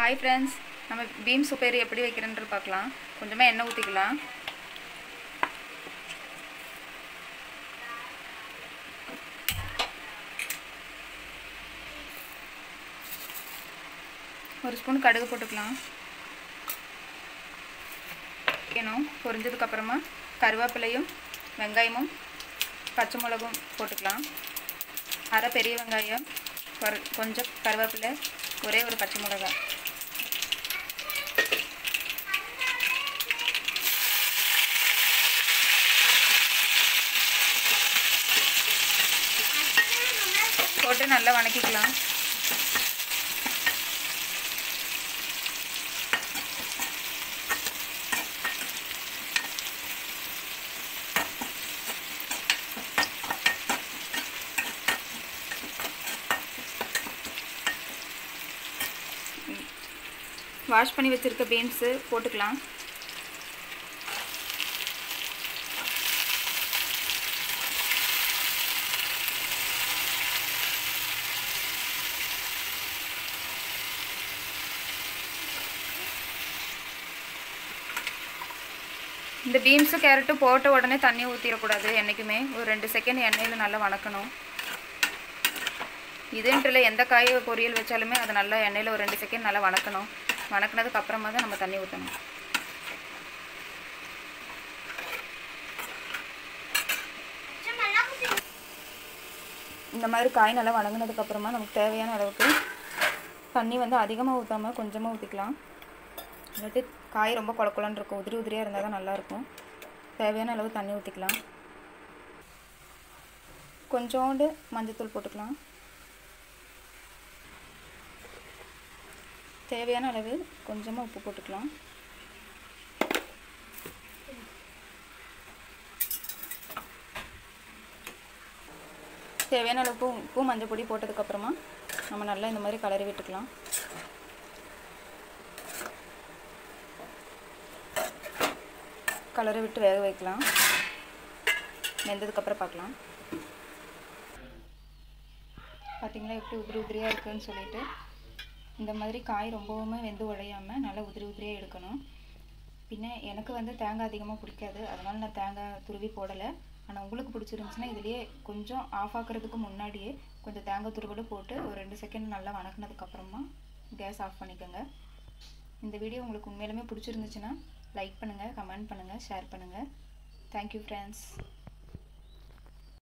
Hi friends, நம்ம பீம் சூப்பேரி எப்படி வைக்கிறேன்னு பார்க்கலாம். கொஞ்சமா எண்ணெய் ஊத்திக்கலாம். ஒரு ஸ்பூன் கடுகு போட்டுக்கலாம். பொரிஞ்சதுக்கு அப்புறமா கருவேப்பிலையும் வெங்காயமும் பச்சை மிளகும் போட்டுக்கலாம். அரை பெரிய வெங்காயம், கொஞ்சம் கருவேப்பிலை, ஒரே ஒரு பச்சை மிளகாய். போட்டு நல்லா வதக்கிக்கலாம். வாஷ் பண்ணி வச்சிருக்க பீன்ஸ் போட்டுக்கலாம். இந்த பீன்ஸ் கேரட் போட்ட உடனே தண்ணி ஊத்திரக்கூடாது. என்னைக்குமே ஒரு 2 செகண்ட் எண்ணெயில் நல்லா வதக்கணும். இதுன்றில் எந்த காய் பொரியல் வச்சாலுமே அதை நல்லா எண்ணெயில் ஒரு 2 செகண்ட் நல்லா வதக்கணும். வதக்கினதுக்கு அப்புறமா தான் நம்ம தண்ணி ஊற்றணும். இந்த மாதிரி காய் நல்லா வதங்கினதுக்கு அப்புறமா நமக்கு தேவையான அளவுக்கு தண்ணி அதிகமாக ஊற்றாமல் கொஞ்சமாக ஊற்றிக்கலாம். இல்லாட்டி காய் ரொம்ப குழக்குலன்னு இருக்கும். உதிரி உதிரியாக இருந்தால் தான் நல்லாயிருக்கும். தேவையான அளவு தண்ணி ஊற்றிக்கலாம். கொஞ்சோண்டு மஞ்சத்தூள் போட்டுக்கலாம். தேவையான அளவு கொஞ்சமாக உப்பு போட்டுக்கலாம். தேவையான அளவுக்கு உப்பு மஞ்சள் பொடி போட்டதுக்கப்புறமா நம்ம நல்லா இந்த மாதிரி கலரி விட்டுக்கலாம். கலரை விட்டு வேக வைக்கலாம். வெந்ததுக்கப்புறம் பார்க்கலாம். பார்த்திங்களா எப்படி உதிரி உதிரியாக இருக்குதுன்னு சொல்லிட்டு. இந்த மாதிரி காய் ரொம்பவுமே வெந்து உடையாமல் நல்லா உதிரி உதிரியாக எடுக்கணும். பின்ன எனக்கு தேங்காய் அதிகமாக பிடிக்காது, அதனால் நான் தேங்காய் துருவி போடலை. ஆனால் உங்களுக்கு பிடிச்சிருந்துச்சுன்னா இதுலேயே கொஞ்சம் ஆஃப் ஆக்கிறதுக்கு முன்னாடியே கொஞ்சம் தேங்காய் துருவலும் போட்டு ஒரு 2 செகண்ட் நல்லா வதக்கினதுக்கப்புறமா கேஸ் ஆஃப் பண்ணிக்கோங்க. இந்த வீடியோ உங்களுக்கு உண்மையிலுமே பிடிச்சிருந்துச்சுன்னா லைக் பண்ணுங்கள், கமெண்ட் பண்ணுங்கள், ஷேர் பண்ணுங்கள். Thank you friends.